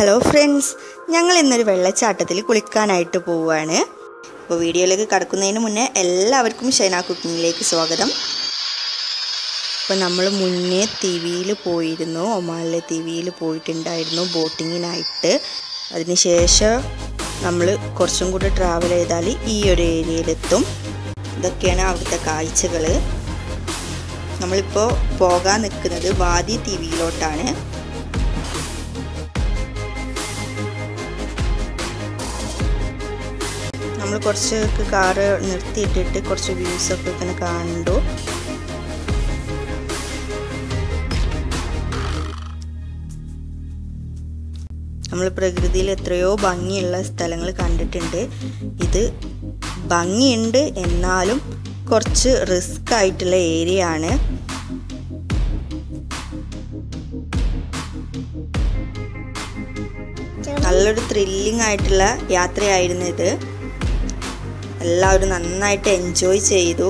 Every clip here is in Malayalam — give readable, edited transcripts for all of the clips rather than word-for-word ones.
ഹലോ ഫ്രണ്ട്സ്, ഞങ്ങൾ ഇന്നൊരു വെള്ളച്ചാട്ടത്തിൽ കുളിക്കാനായിട്ട് പോവുകയാണ്. അപ്പോൾ വീഡിയോയിലേക്ക് കടക്കുന്നതിന് മുന്നേ എല്ലാവർക്കും ഷൈന കുക്കിങ്ങിലേക്ക് സ്വാഗതം. അപ്പോൾ നമ്മൾ മുന്നേ തിവിയിൽ പോയിരുന്നു, ഒമാനിലെ തിവിയിൽ പോയിട്ടുണ്ടായിരുന്നു ബോട്ടിങ്ങിനായിട്ട്. അതിനുശേഷം നമ്മൾ കുറച്ചും കൂടി ട്രാവൽ ചെയ്താൽ ഈ ഒരു ഏരിയയിലെത്തും. ഇതൊക്കെയാണ് അവിടുത്തെ കാഴ്ചകൾ. നമ്മളിപ്പോൾ പോകാൻ നിൽക്കുന്നത് വാദി തിവിയിലോട്ടാണ്. നമ്മൾ കുറച്ച് കാറ് നിർത്തിയിട്ടിട്ട് കുറച്ച് വ്യൂസൊക്കെ ഇങ്ങനെ കണ്ടു. നമ്മൾ പ്രകൃതിയിൽ എത്രയോ ഭംഗിയുള്ള സ്ഥലങ്ങൾ കണ്ടിട്ടുണ്ട്. ഇത് ഭംഗിയുണ്ട്, എന്നാലും കുറച്ച് റിസ്ക് ആയിട്ടുള്ള ഏരിയ ആണ്. നല്ലൊരു ത്രില്ലിംഗ് ആയിട്ടുള്ള യാത്രയായിരുന്നു ഇത്. എല്ലാവരും നന്നായിട്ട് എൻജോയ് ചെയ്തു.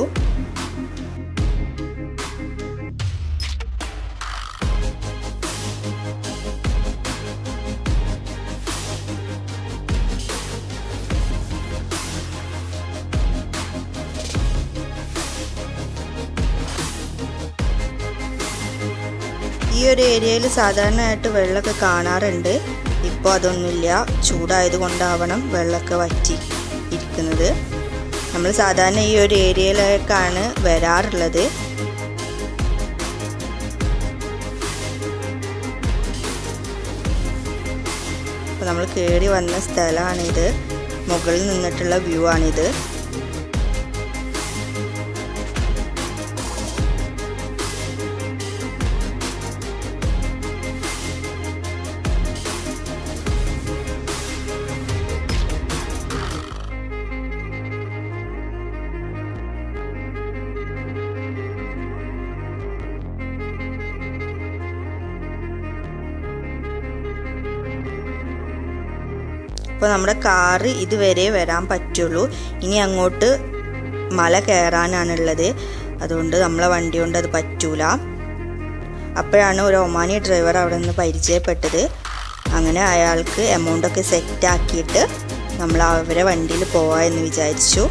ഈ ഒരു ഏരിയയിൽ സാധാരണയായിട്ട് വെള്ളമൊക്കെ കാണാറുണ്ട്. ഇപ്പോൾ അതൊന്നുമില്ല. ചൂടായതുകൊണ്ടാവണം വെള്ളമൊക്കെ വറ്റി ഇരിക്കുന്നത്. നമ്മൾ സാധാരണ ഈ ഒരു ഏരിയയിലേക്കാണ് വരാറുള്ളത്. അപ്പോൾ നമ്മൾ കയറി വന്ന സ്ഥലമാണിത്. മുകളിൽ നിന്നിട്ടുള്ള വ്യൂ ആണിത്. അപ്പോൾ നമ്മുടെ കാറ് ഇതുവരെ വരാൻ പറ്റുള്ളൂ. ഇനി അങ്ങോട്ട് മല കയറാനാണുള്ളത്. അതുകൊണ്ട് നമ്മളെ വണ്ടി കൊണ്ട് അത് പറ്റൂല. അപ്പോഴാണ് ഒരു ഒമാനി ഡ്രൈവർ അവിടെ നിന്ന് പരിചയപ്പെട്ടത്. അങ്ങനെ അയാൾക്ക് എമൗണ്ടൊക്കെ സെറ്റാക്കിയിട്ട് നമ്മൾ അവരെ വണ്ടിയിൽ പോവാമെന്ന് വിചാരിച്ചു.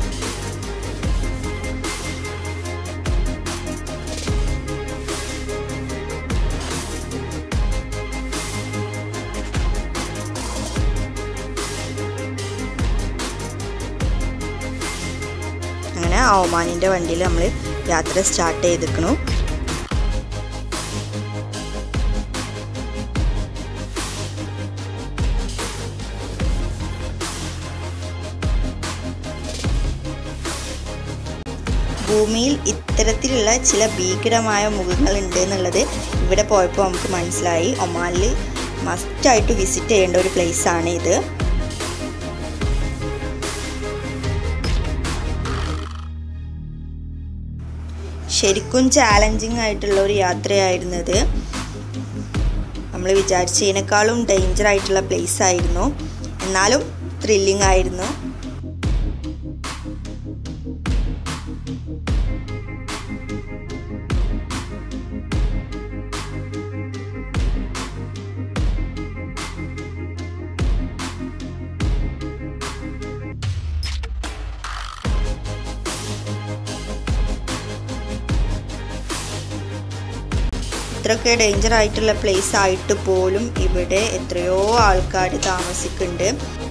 അങ്ങനെ ആ ഒമാനിൻ്റെ വണ്ടിയിൽ നമ്മൾ യാത്ര സ്റ്റാർട്ട് ചെയ്തിരിക്കണു. ഭൂമിയിൽ ഇത്തരത്തിലുള്ള ചില ഭീകരമായ മുഖങ്ങളുണ്ട് എന്നുള്ളത് ഇവിടെ പോയപ്പോൾ നമുക്ക് മനസ്സിലായി. ഒമാനിൽ മസ്റ്റായിട്ട് വിസിറ്റ് ചെയ്യേണ്ട ഒരു പ്ലേസാണ് ഇത്. ശരിക്കും ചാലഞ്ചിങ് ആയിട്ടുള്ള ഒരു യാത്രയായിരുന്നത്. നമ്മൾ വിചാരിച്ചതിനേക്കാളും ഡേഞ്ചർ ആയിട്ടുള്ള പ്ലേസ് ആയിരുന്നു, എന്നാലും ത്രില്ലിംഗ് ആയിരുന്നു. ഇത്രയൊക്കെ ഡേഞ്ചർ ആയിട്ടുള്ള പ്ലേസ് ആയിട്ട് പോലും ഇവിടെ എത്രയോ ആൾക്കാർ താമസിക്കുന്നുണ്ട്.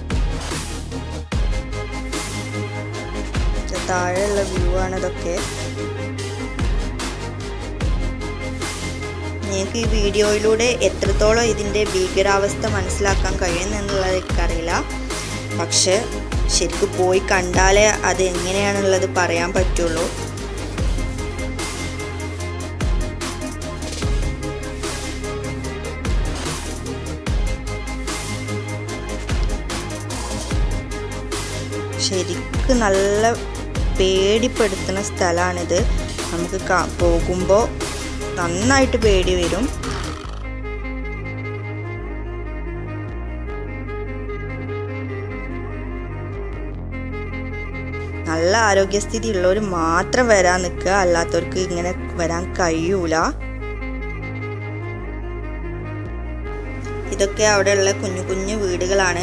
താഴെയുള്ള വ്യൂ ആണ് ഇതൊക്കെ. നിങ്ങൾക്ക് ഈ വീഡിയോയിലൂടെ എത്രത്തോളം ഇതിൻ്റെ ഭീകരാവസ്ഥ മനസ്സിലാക്കാൻ കഴിയുമെന്നുള്ളത് എനിക്കറിയില്ല. പക്ഷെ ശരിക്കും പോയി കണ്ടാലേ അത് എങ്ങനെയാണുള്ളത് പറയാൻ പറ്റുള്ളൂ. ശരിക്കും നല്ല പേടിപ്പെടുത്തുന്ന സ്ഥലമാണിത്. നമുക്ക് പോകുമ്പോൾ നന്നായിട്ട് പേടി വരും. നല്ല ആരോഗ്യസ്ഥിതി ഉള്ളവർ മാത്രം വരാൻ നിൽക്കുക, അല്ലാത്തവർക്ക് ഇങ്ങനെ വരാൻ കഴിയൂല. ഇതൊക്കെ അവിടെയുള്ള കുഞ്ഞു കുഞ്ഞു വീടുകളാണ്.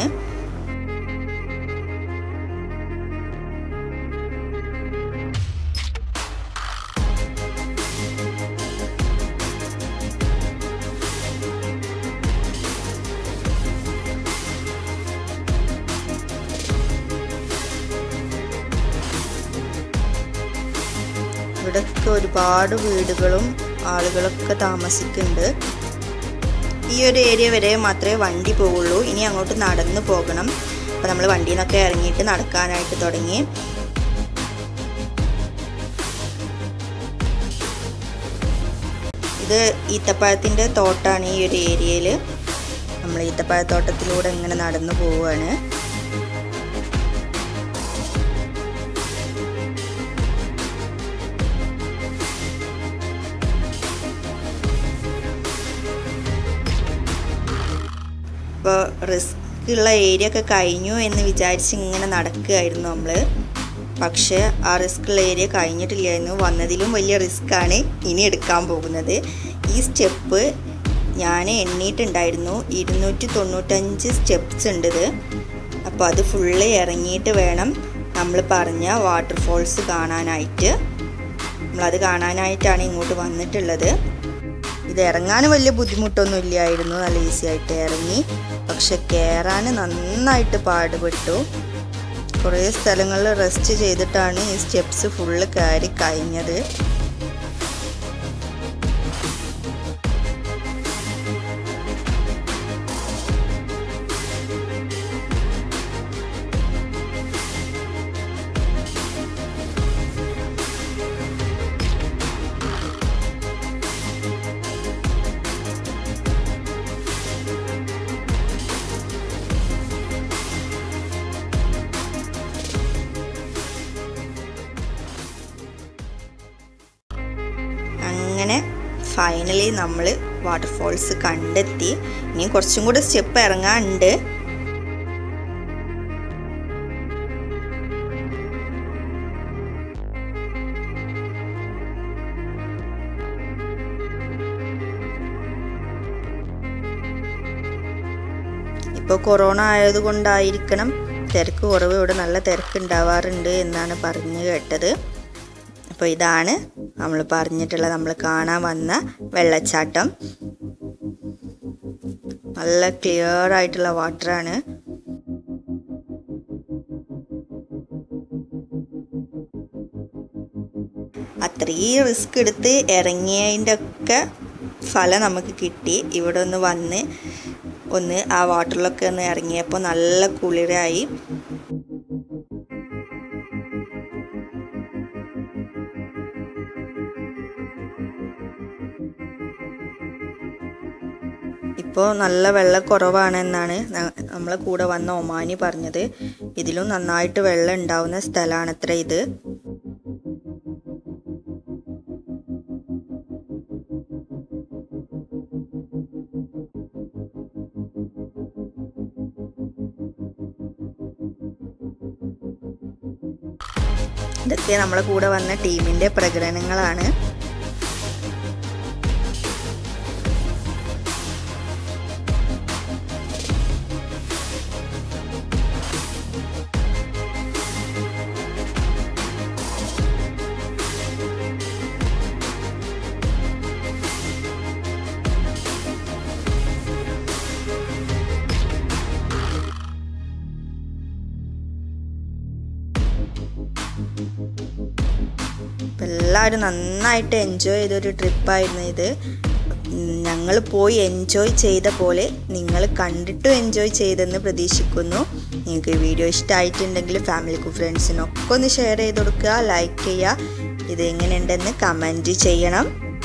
ഇവിടെയൊക്കെ ഒരുപാട് വീടുകളും ആളുകളൊക്കെ താമസിക്കുന്നുണ്ട്. ഈ ഒരു ഏരിയ വരെ മാത്രമേ വണ്ടി പോവുള്ളൂ. ഇനി അങ്ങോട്ട് നടന്നു പോകണം. അപ്പോൾ നമ്മൾ വണ്ടിയിൽ നിന്നൊക്കെ ഇറങ്ങിയിട്ട് നടക്കാനായിട്ട് തുടങ്ങി. ഇത് ഈത്തപ്പഴത്തിൻ്റെ തോട്ടാണ്. ഈ ഒരു ഏരിയയിൽ നമ്മൾ ഈത്തപ്പഴത്തോട്ടത്തിലൂടെ ഇങ്ങനെ നടന്നു പോവുകയാണ്. ഇപ്പോൾ റിസ്ക് ഉള്ള ഏരിയ ഒക്കെ കഴിഞ്ഞു എന്ന് വിചാരിച്ച് ഇങ്ങനെ നടക്കുകയായിരുന്നു നമ്മൾ. പക്ഷേ ആ റിസ്ക് ഉള്ള ഏരിയ കഴിഞ്ഞിട്ടില്ലായിരുന്നു. വന്നതിലും വലിയ റിസ്ക്കാണ് ഇനി എടുക്കാൻ പോകുന്നത്. ഈ സ്റ്റെപ്പ് ഞാൻ എണ്ണിയിട്ടുണ്ടായിരുന്നു. 295 സ്റ്റെപ്സ് ഉണ്ട് ഇത്. അപ്പോൾ അത് ഫുള്ള് ഇറങ്ങിയിട്ട് വേണം നമ്മൾ പറഞ്ഞ വാട്ടർഫോൾസ് കാണാനായിട്ട്. നമ്മളത് കാണാനായിട്ടാണ് ഇങ്ങോട്ട് വന്നിട്ടുള്ളത്. ഇത് ഇറങ്ങാൻ വലിയ ബുദ്ധിമുട്ടൊന്നും ഇല്ലായിരുന്നു. നല്ല ഈസി ആയിട്ട് ഇറങ്ങി. പക്ഷെ കയറാൻ നന്നായിട്ട് പാടുപെട്ടു. കുറേ സ്ഥലങ്ങളിൽ റെസ്റ്റ് ചെയ്തിട്ടാണ് ഈ സ്റ്റെപ്സ് ഫുള്ള് കയറി കഴിഞ്ഞത്. അങ്ങനെ ഫൈനലി നമ്മൾ വാട്ടർഫോൾസ് കണ്ടെത്തി. ഇനി കുറച്ചും കൂടെ സ്റ്റെപ്പ് ഇറങ്ങാനുണ്ട്. ഇപ്പോൾ കൊറോണ ആയതുകൊണ്ടായിരിക്കണം തിരക്ക് കുറവ്. ഇവിടെ നല്ല തിരക്ക് ഉണ്ടാവാറുണ്ട് എന്നാണ് പറഞ്ഞു കേട്ടത്. അപ്പോൾ ഇതാണ് നമ്മൾ പറഞ്ഞിട്ടുള്ള നമ്മൾ കാണാൻ വന്ന വെള്ളച്ചാട്ടം. നല്ല ക്ലിയർ ആയിട്ടുള്ള വാട്ടറാണ്. അത്രയും റിസ്ക് എടുത്ത് ഇറങ്ങിയതിൻ്റെ ഒക്കെ ഫലം നമുക്ക് കിട്ടി. ഇവിടെ ഒന്ന് വന്ന് ഒന്ന് ആ വാട്ടറിലൊക്കെ ഒന്ന് ഇറങ്ങിയപ്പോൾ നല്ല കുളിരായി. ഇപ്പോൾ നല്ല വെള്ളം കുറവാണെന്നാണ് നമ്മളെ കൂടെ വന്ന ഒമാനി പറഞ്ഞത്. ഇതിലും നന്നായിട്ട് വെള്ളം ഉണ്ടാവുന്ന സ്ഥലമാണത്ര ഇത്. ഇതൊക്കെ നമ്മളെ കൂടെ വന്ന ടീമിൻ്റെ പ്രകടനങ്ങളാണ്. എല്ലാവരും നന്നായിട്ട് എൻജോയ് ചെയ്തൊരു ട്രിപ്പായിരുന്നു ഇത്. ഞങ്ങൾ പോയി എൻജോയ് ചെയ്ത പോലെ നിങ്ങൾ കണ്ടിട്ടും എൻജോയ് ചെയ്തെന്ന് പ്രതീക്ഷിക്കുന്നു. നിങ്ങൾക്ക് ഈ വീഡിയോ ഇഷ്ടമായിട്ടുണ്ടെങ്കിൽ ഫാമിലിക്കും ഫ്രണ്ട്സിനൊക്കെ ഒന്ന് ഷെയർ ചെയ്ത് കൊടുക്കുക, ലൈക്ക് ചെയ്യുക. ഇത് എങ്ങനെയുണ്ടെന്ന് കമൻറ്റ് ചെയ്യണം.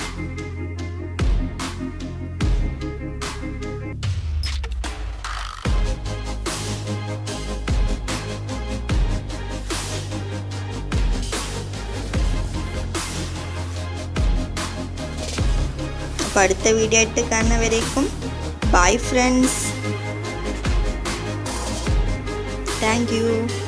അപ്പോൾ അടുത്ത വീഡിയോ ആയിട്ട് കാണുന്നവരേക്കും ബൈ ഫ്രണ്ട്സ്. Thank U.